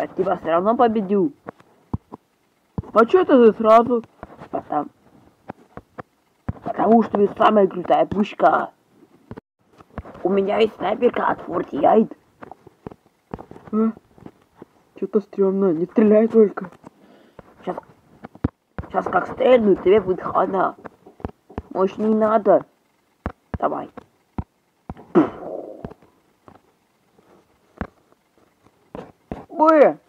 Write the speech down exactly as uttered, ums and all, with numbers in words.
Я тебя все равно победю. А чё это ты сразу? Потому... Потому что ты самая крутая пушка. У меня есть снайперка от Fortnite. А? Чё-то стрёмно, не стреляй только. Сейчас, сейчас как стрельну, тебе будет хана. Может, не надо? Давай. Ой!